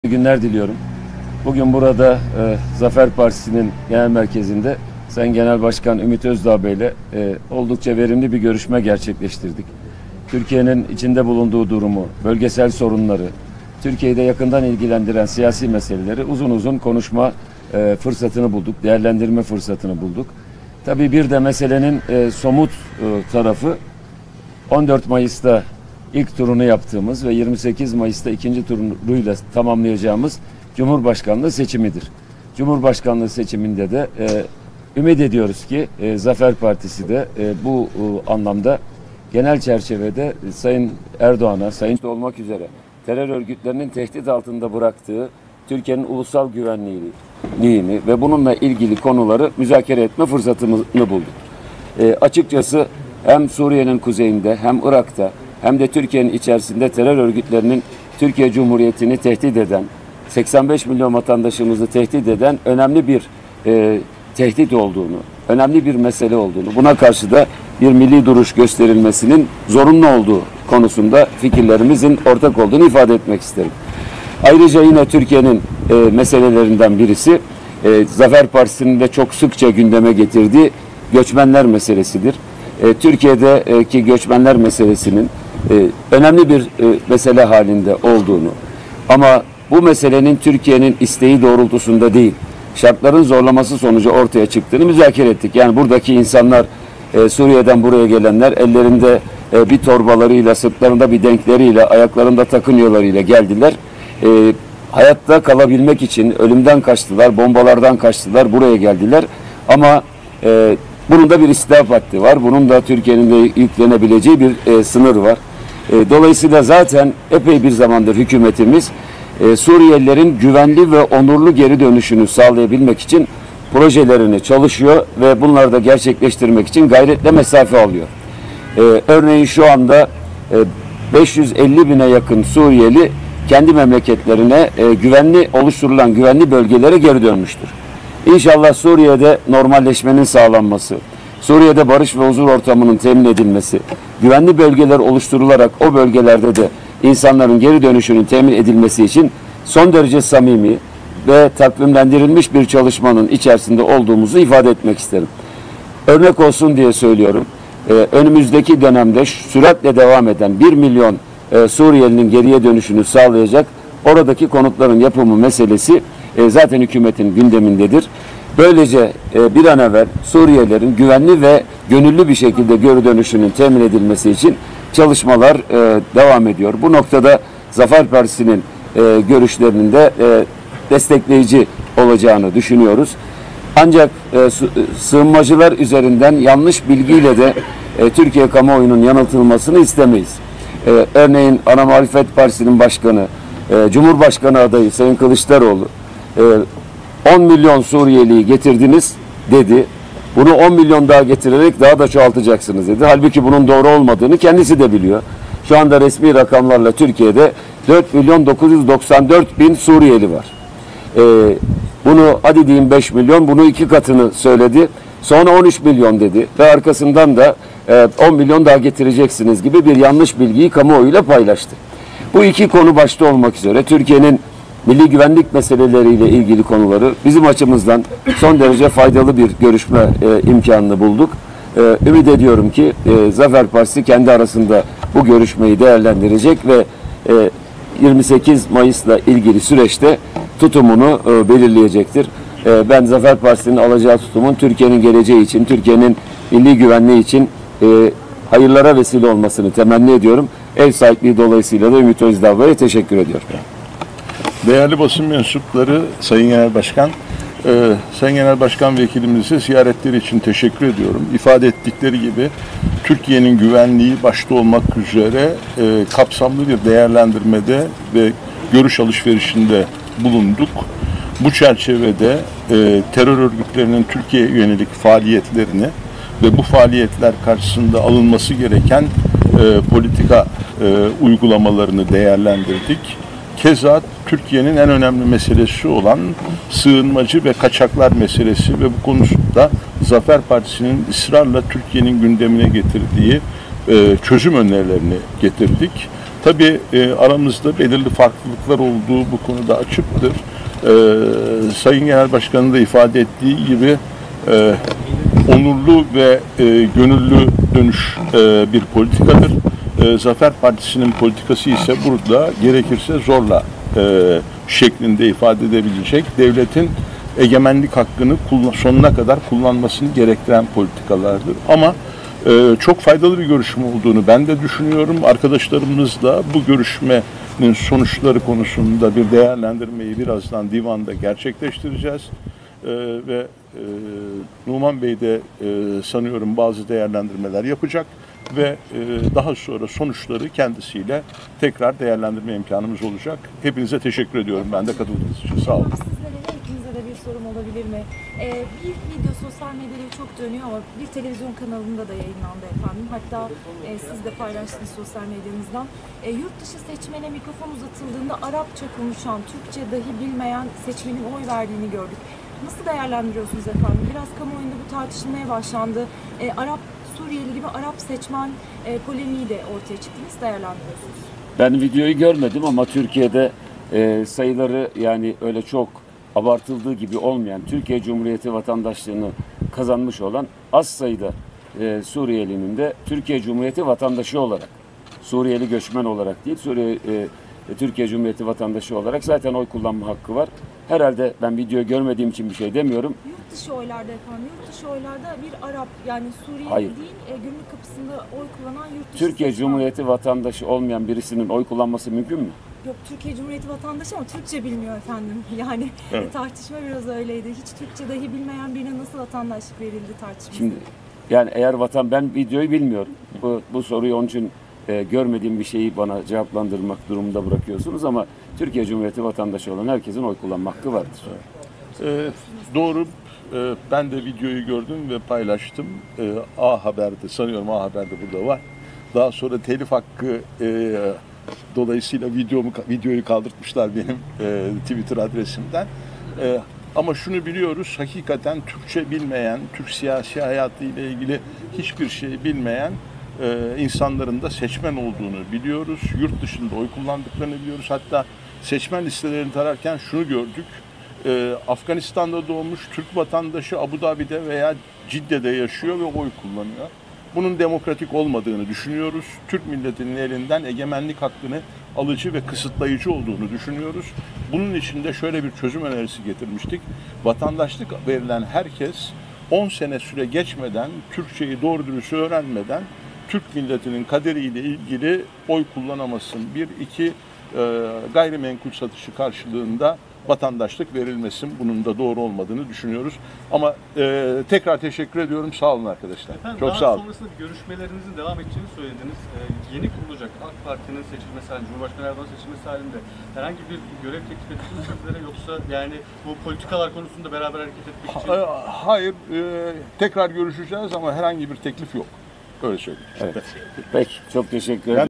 İyi günler diliyorum. Bugün burada Zafer Partisi'nin genel merkezinde Sayın Genel Başkan Ümit Özdağ Bey ile oldukça verimli bir görüşme gerçekleştirdik. Türkiye'nin içinde bulunduğu durumu, bölgesel sorunları, Türkiye'yi de yakından ilgilendiren siyasi meseleleri uzun uzun konuşma fırsatını bulduk, değerlendirme fırsatını bulduk. Tabii bir de meselenin somut tarafı 14 Mayıs'ta ilk turunu yaptığımız ve 28 Mayıs'ta ikinci turuyla tamamlayacağımız Cumhurbaşkanlığı seçimidir. Cumhurbaşkanlığı seçiminde de ümit ediyoruz ki Zafer Partisi de bu anlamda genel çerçevede Sayın Erdoğan'a, Sayın olmak üzere terör örgütlerinin tehdit altında bıraktığı Türkiye'nin ulusal güvenliğini ve bununla ilgili konuları müzakere etme fırsatını bulduk. Açıkçası hem Suriye'nin kuzeyinde hem Irak'ta hem de Türkiye'nin içerisinde terör örgütlerinin Türkiye Cumhuriyeti'ni tehdit eden, 85 milyon vatandaşımızı tehdit eden önemli bir tehdit olduğunu, önemli bir mesele olduğunu, buna karşı da bir milli duruş gösterilmesinin zorunlu olduğu konusunda fikirlerimizin ortak olduğunu ifade etmek isterim. Ayrıca yine Türkiye'nin meselelerinden birisi, Zafer Partisi'nin de çok sıkça gündeme getirdiği göçmenler meselesidir. Türkiye'deki göçmenler meselesinin önemli bir mesele halinde olduğunu ama bu meselenin Türkiye'nin isteği doğrultusunda değil, şartların zorlaması sonucu ortaya çıktığını müzakere ettik. Yani buradaki insanlar, Suriye'den buraya gelenler ellerinde bir torbalarıyla, sırtlarında bir denkleriyle, ayaklarında takınyolarıyla geldiler. Hayatta kalabilmek için ölümden kaçtılar, bombalardan kaçtılar, buraya geldiler. Ama bunun da bir istihbarat haddi var. Bunun da Türkiye'nin de yüklenebileceği bir sınır var. Dolayısıyla zaten epey bir zamandır hükümetimiz Suriyelilerin güvenli ve onurlu geri dönüşünü sağlayabilmek için projelerini çalışıyor ve bunları da gerçekleştirmek için gayretle mesafe alıyor. Örneğin şu anda 550 bine yakın Suriyeli kendi memleketlerine güvenli oluşturulan güvenli bölgelere geri dönmüştür. İnşallah Suriye'de normalleşmenin sağlanması, Suriye'de barış ve huzur ortamının temin edilmesi, güvenli bölgeler oluşturularak o bölgelerde de insanların geri dönüşünün temin edilmesi için son derece samimi ve takvimlendirilmiş bir çalışmanın içerisinde olduğumuzu ifade etmek isterim. Örnek olsun diye söylüyorum. Önümüzdeki dönemde süratle devam eden 1 milyon Suriyelinin geriye dönüşünü sağlayacak oradaki konutların yapımı meselesi zaten hükümetin gündemindedir. Böylece bir an evvel Suriyelilerin güvenli ve gönüllü bir şekilde geri dönüşünün temin edilmesi için çalışmalar devam ediyor. Bu noktada Zafer Partisi'nin görüşlerinin de destekleyici olacağını düşünüyoruz. Ancak sığınmacılar üzerinden yanlış bilgiyle de Türkiye kamuoyunun yanıltılmasını istemeyiz. Örneğin Ana Muhalefet Partisi'nin başkanı, Cumhurbaşkanı adayı Sayın Kılıçdaroğlu 10 milyon Suriyeliyi getirdiniz dedi. Bunu 10 milyon daha getirerek daha da çoğaltacaksınız dedi. Halbuki bunun doğru olmadığını kendisi de biliyor. Şu anda resmi rakamlarla Türkiye'de 4 milyon 994 bin Suriyeli var. Bunu hadi diyeyim 5 milyon, bunu 2 katını söyledi. Sonra 13 milyon dedi ve arkasından da 10 milyon daha getireceksiniz gibi bir yanlış bilgiyi kamuoyuyla paylaştı. Bu iki konu başta olmak üzere Türkiye'nin milli güvenlik meseleleriyle ilgili konuları bizim açımızdan son derece faydalı bir görüşme imkanını bulduk. Ümit ediyorum ki Zafer Partisi kendi arasında bu görüşmeyi değerlendirecek ve 28 Mayıs'la ilgili süreçte tutumunu belirleyecektir. Ben Zafer Partisi'nin alacağı tutumun Türkiye'nin geleceği için, Türkiye'nin milli güvenliği için hayırlara vesile olmasını temenni ediyorum. Ev sahipliği dolayısıyla da Ümit Özdağ Bey'e teşekkür ediyorum. Değerli basın mensupları, Sayın Genel Başkan, Sayın Genel Başkan Vekilimize ziyaretleri için teşekkür ediyorum. İfade ettikleri gibi Türkiye'nin güvenliği başta olmak üzere kapsamlı bir değerlendirmede ve görüş alışverişinde bulunduk. Bu çerçevede terör örgütlerinin Türkiye'ye yönelik faaliyetlerini ve bu faaliyetler karşısında alınması gereken politika uygulamalarını değerlendirdik. Keza Türkiye'nin en önemli meselesi olan sığınmacı ve kaçaklar meselesi ve bu konusunda Zafer Partisi'nin ısrarla Türkiye'nin gündemine getirdiği çözüm önerilerini getirdik. Tabii aramızda belirli farklılıklar olduğu bu konuda açıktır. Sayın Genel Başkan'ın da ifade ettiği gibi onurlu ve gönüllü dönüş bir politikadır. Zafer Partisi'nin politikası ise burada gerekirse zorla şeklinde ifade edebilecek, devletin egemenlik hakkını sonuna kadar kullanmasını gerektiren politikalardır. Ama çok faydalı bir görüşme olduğunu ben de düşünüyorum. Arkadaşlarımızla bu görüşmenin sonuçları konusunda bir değerlendirmeyi birazdan divanda gerçekleştireceğiz. Ve Numan Bey de sanıyorum bazı değerlendirmeler yapacak ve daha sonra sonuçları kendisiyle tekrar değerlendirme imkanımız olacak. Hepinize teşekkür ediyorum ben de katıldığınız için. Sağ olun. Sizlere her ikinize de bir sorum olabilir mi? Bir video sosyal medyada çok dönüyor ama bir televizyon kanalında da yayınlandı efendim. Hatta siz de paylaştınız sosyal medyanızdan. Yurt dışı seçmene mikrofon uzatıldığında Arapça konuşan, Türkçe dahi bilmeyen seçmenin oy verdiğini gördük. Nasıl değerlendiriyorsunuz efendim? Biraz kamuoyunda bu tartışılmaya başlandı. Suriyeli gibi Arap seçmen polemiği de ortaya çıktı. Nasıl değerlendiriyorsunuz? Ben videoyu görmedim ama Türkiye'de sayıları yani öyle çok abartıldığı gibi olmayan, Türkiye Cumhuriyeti vatandaşlığını kazanmış olan az sayıda Suriyelinin de Türkiye Cumhuriyeti vatandaşı olarak, Suriyeli göçmen olarak değil, Türkiye Cumhuriyeti vatandaşı olarak zaten oy kullanma hakkı var. Herhalde ben videoyu görmediğim için bir şey demiyorum. Yurt dışı oylarda efendim, yurt dışı oylarda bir Arap yani Suriyeli Hayır. değil, gümrük kapısında oy kullanan yurt dışı Türkiye seçmen. Cumhuriyeti vatandaşı olmayan birisinin oy kullanması mümkün mü? Yok, Türkiye Cumhuriyeti vatandaşı ama Türkçe bilmiyor efendim. Yani Evet. tartışma biraz öyleydi. Hiç Türkçe dahi bilmeyen birine nasıl vatandaşlık verildi tartışması. Şimdi yani eğer ben videoyu bilmiyorum. Bu soruyu onun için görmediğim bir şeyi bana cevaplandırmak durumunda bırakıyorsunuz ama Türkiye Cumhuriyeti vatandaşı olan herkesin oy kullanma hakkı vardır. Doğru. Ben de videoyu gördüm ve paylaştım. A Haber'de, sanıyorum A Haber'de burada var. Daha sonra telif hakkı dolayısıyla videoyu kaldırtmışlar benim Twitter adresimden. Ama şunu biliyoruz, hakikaten Türkçe bilmeyen, Türk siyasi hayatı ile ilgili hiçbir şey bilmeyen insanların da seçmen olduğunu biliyoruz. Yurt dışında oy kullandıklarını biliyoruz. Hatta seçmen listelerini tararken şunu gördük. Afganistan'da doğmuş Türk vatandaşı Abu Dhabi'de veya Cidde'de yaşıyor ve oy kullanıyor. Bunun demokratik olmadığını düşünüyoruz. Türk milletinin elinden egemenlik hakkını alıcı ve kısıtlayıcı olduğunu düşünüyoruz. Bunun için de şöyle bir çözüm önerisi getirmiştik. Vatandaşlık verilen herkes 10 sene süre geçmeden, Türkçeyi doğru dürüst öğrenmeden Türk milletinin kaderiyle ilgili oy kullanamasın. Bir, iki, gayrimenkul satışı karşılığında vatandaşlık verilmesin. Bunun da doğru olmadığını düşünüyoruz. Ama tekrar teşekkür ediyorum. Sağ olun arkadaşlar. Efendim, çok sağ olun. Daha sonrasında görüşmelerinizin devam edeceğini söylediniz. Yeni kurulacak AK Parti'nin seçilmesi halinde, Cumhurbaşkanı Erdoğan seçilmesi halinde herhangi bir görev teklif ediyorsunuz sizlere, yoksa yani bu politikalar konusunda beraber hareket etmek için? Hayır. Tekrar görüşeceğiz ama herhangi bir teklif yok. Öyle söyleyeyim. Evet. Peki, çok teşekkür ederim.